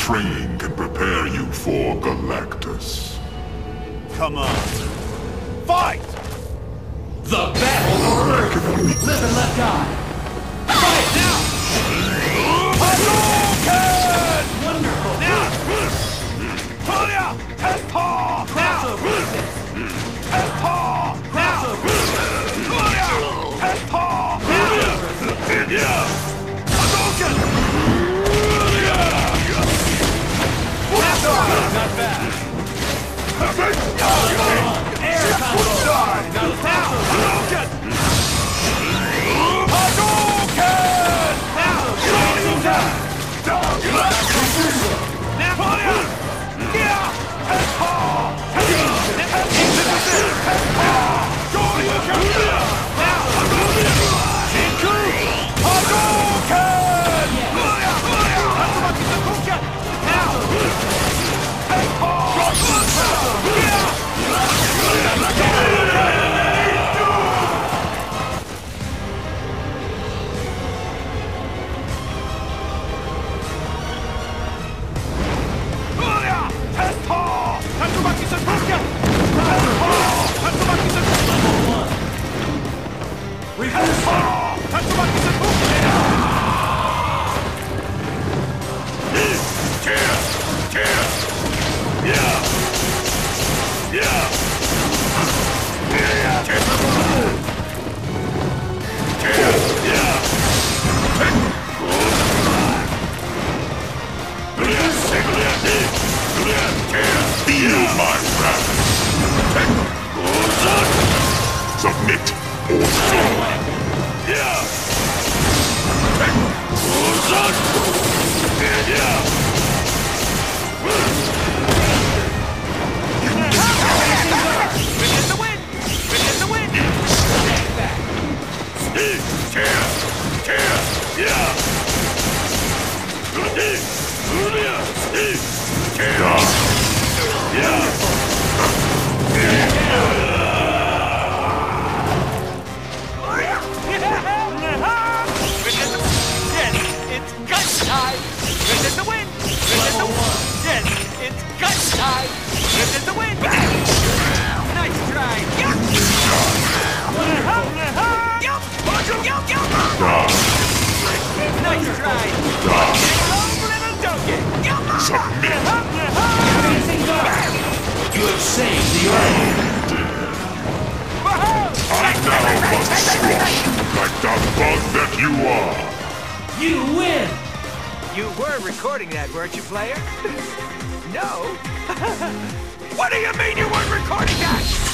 training can prepare you for Galactus. Come on. Fight! The battle for Earth! Live and let die! Fight now! Hadouken! Wonderful! Now! Julia! Deadpool! Crossover! Deadpool! Now! Julia! Deadpool! Now! Yeah! Hadouken! Not bad! Air combo! Now! Hadouken! Hadouken! Now! Napoleon! Yeah! Deadpool! Feel my wrath. Submit or die. Yeah. You have saved the Earth! I now must squash you like the bug that you are. You win! You were recording that, weren't you, player? No? What do you mean you weren't recording that?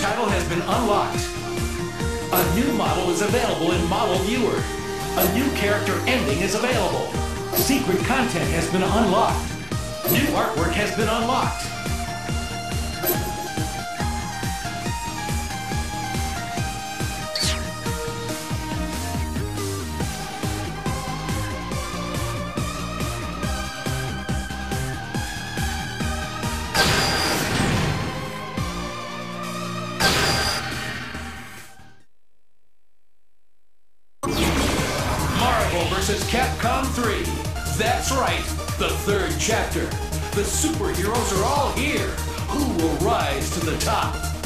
title has been unlocked. A new model is available in Model Viewer. A new character ending is available. Secret content has been unlocked. New artwork has been unlocked. Versus Capcom 3. That's right, the third chapter. The superheroes are all here. Who will rise to the top?